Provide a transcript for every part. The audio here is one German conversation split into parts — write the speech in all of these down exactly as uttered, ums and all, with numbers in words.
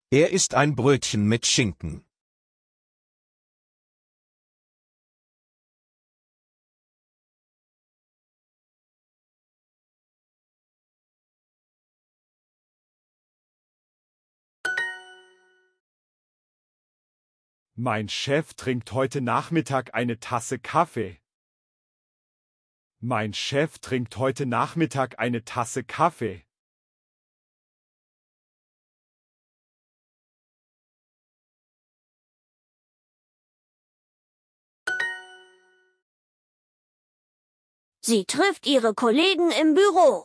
Er isst ein Brötchen mit Schinken. Mein Chef trinkt heute Nachmittag eine Tasse Kaffee. Mein Chef trinkt heute Nachmittag eine Tasse Kaffee. Sie trifft ihre Kollegen im Büro.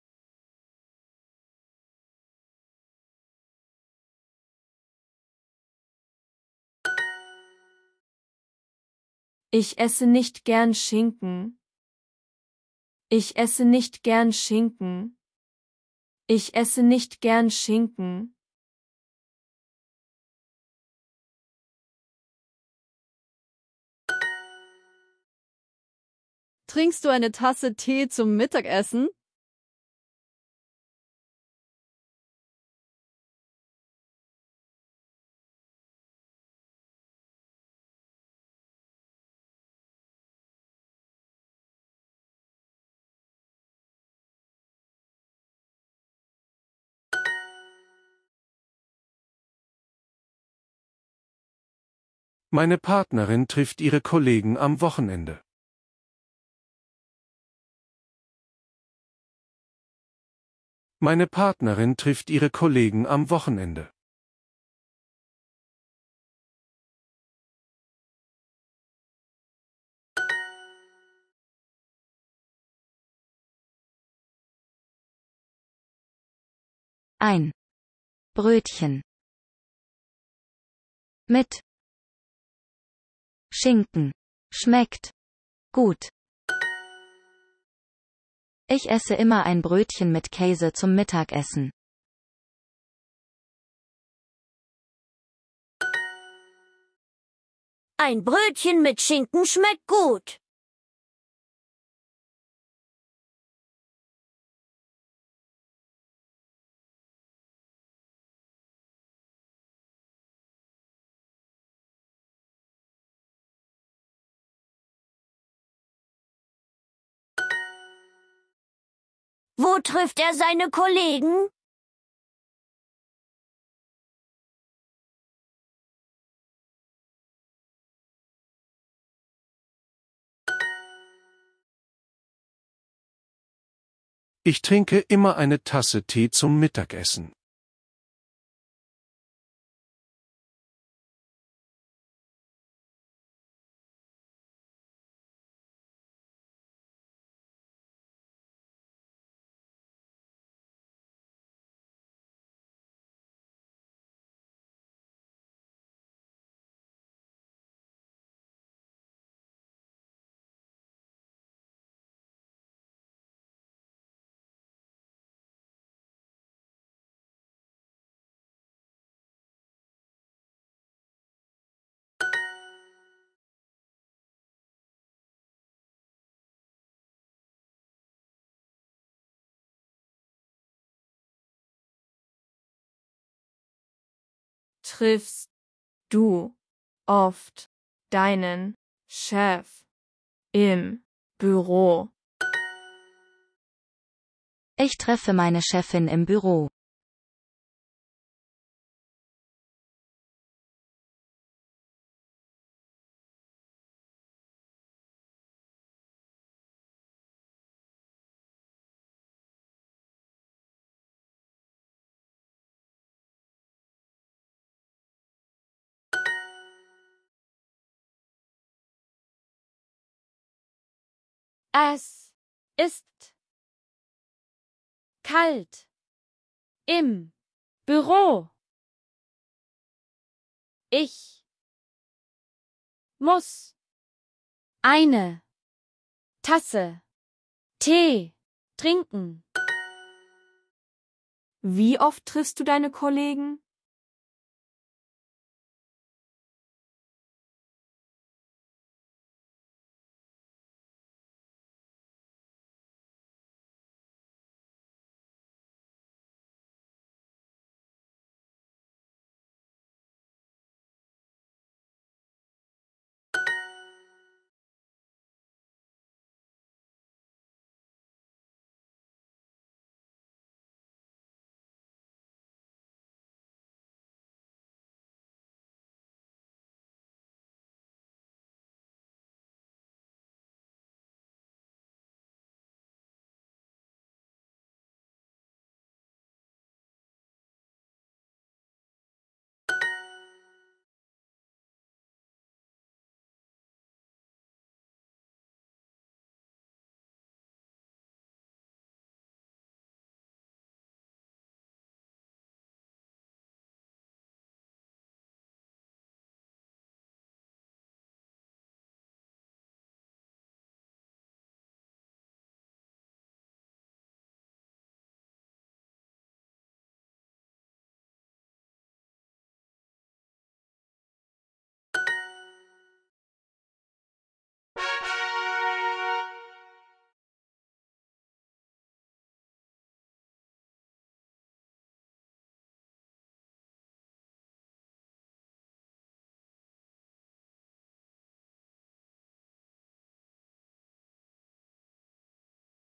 Ich esse nicht gern Schinken. Ich esse nicht gern Schinken. Ich esse nicht gern Schinken. Trinkst du eine Tasse Tee zum Mittagessen? Meine Partnerin trifft ihre Kollegen am Wochenende. Meine Partnerin trifft ihre Kollegen am Wochenende. Ein Brötchen mit Schinken schmeckt gut. Ich esse immer ein Brötchen mit Käse zum Mittagessen. Ein Brötchen mit Schinken schmeckt gut. Wo trifft er seine Kollegen? Ich trinke immer eine Tasse Tee zum Mittagessen. Triffst du oft deinen Chef im Büro? Ich treffe meine Chefin im Büro. Es ist kalt im Büro. Ich muss eine Tasse Tee trinken. Wie oft triffst du deine Kollegen?